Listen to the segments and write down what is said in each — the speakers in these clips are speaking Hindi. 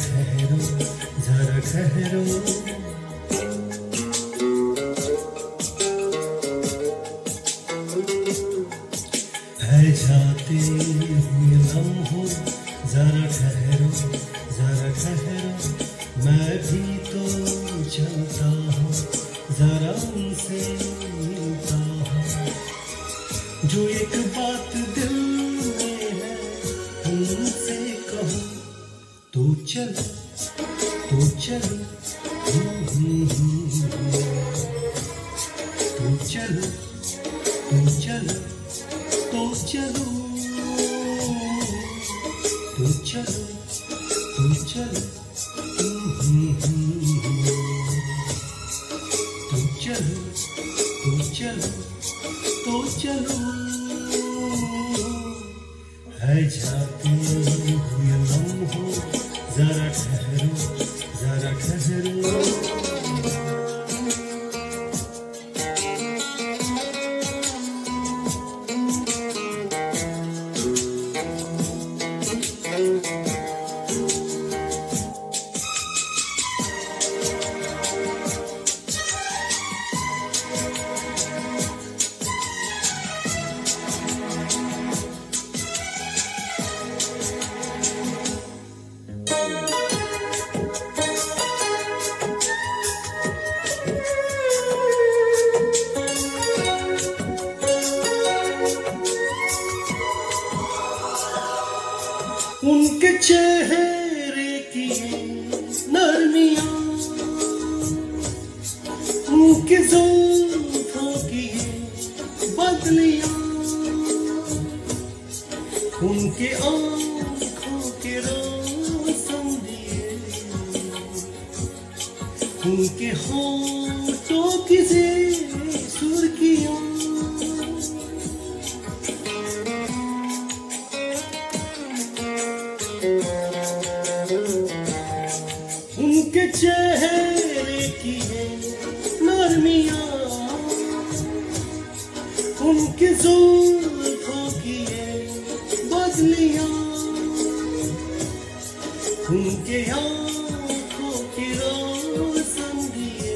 ठहरो जरा ठहरो। है जाते हुए लम्हों जरा ठहरो जरा ठहरो। मैं भी तो चलता हूँ जरा उनसे मिलता हूँ। जो एक बात दिल में है उनसे कहूँ तो चलो तो चलो। तो चलो तो चलो तो चलो तो चलो तो चलो। तो चलो तो चलो तो चलो। है जाते हुए लम्हों जरा ठहरो जरा ठहरो। उनके चेहरे की नरमियां, उनके जुल्फों की बदलियां, उनके आँखों के रोशन दिए, उनके होठों की सुर्खियां। उनके चेहरे की है नरमियां, उनके जुल्फों की है बदलियां, उनके आँखों की रोशन दिए,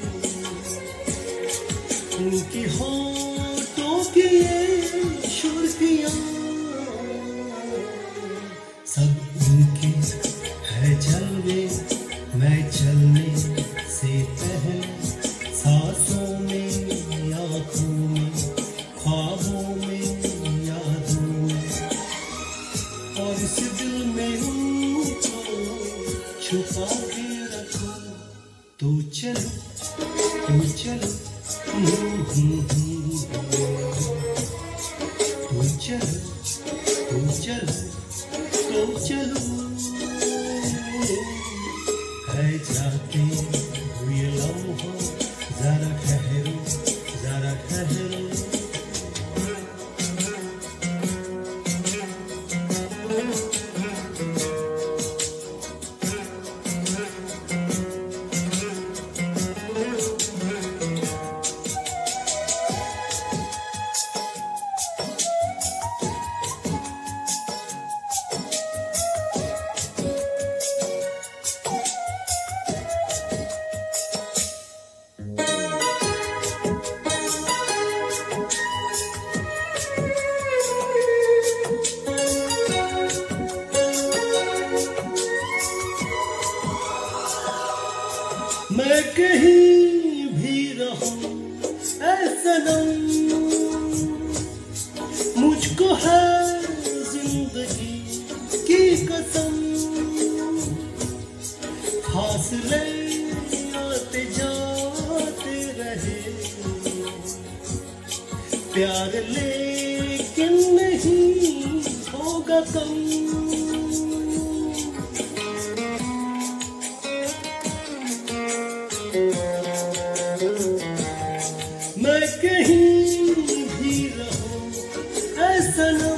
उनके होठों की सुर्खियां। सब उनके है जलवे, मैं चलने से पहले सांसों में, आँखों में, ख्वाबों में, यादों में, और इस दिल में उनको छुपा के रखो। तो चलो तो चलो तो चलो तो चलो तो चलो। है जाते हुए लम्हों जरा ठहरो जरा ठहरो। मैं कहीं भी रहूं ऐ सनम, मुझको है जिंदगी की कसम। फासले आते जाते रहे, प्यार लेकिन नहीं होगा कम। मैं कहीं भी रहूं ऐ सनम,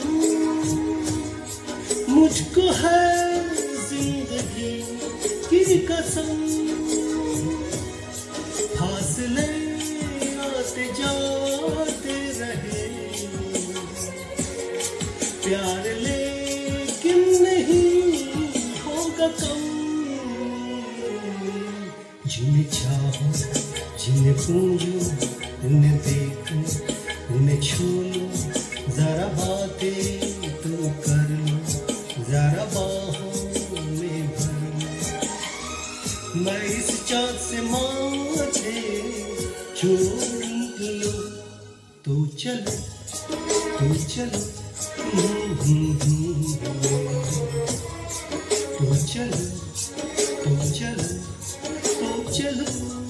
मुझको है जिंदगी की कसम। फासले आते जाते रहे, प्यार लेकिन नहीं होगा कम। जिन्हें चाहो, जिन्हें पूजो, उन्हें देखो, उन्हें छू लो, जरा बातें तो कर लो, जरा बाहों में भर लो। मैं इस चाँद से माथे चूम लो, तो चलो, तो चलो, तो चलो, तो चलो, तो चलो।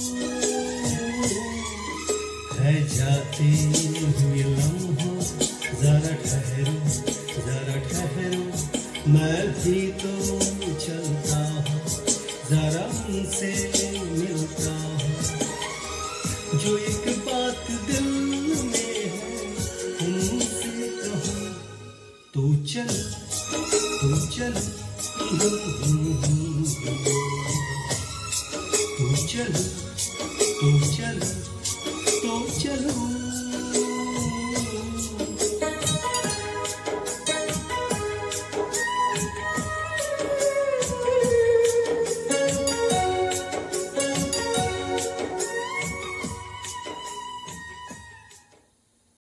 है जाते हुए लम्हों, जरा ठहरो, जरा ठहरो, मैं भी तो चलता हूँ, जरा उनसे मिलता हूँ। जो एक बात दिल में है उनसे कहूँ, तो चलो, तो चलो, तो चलो, तो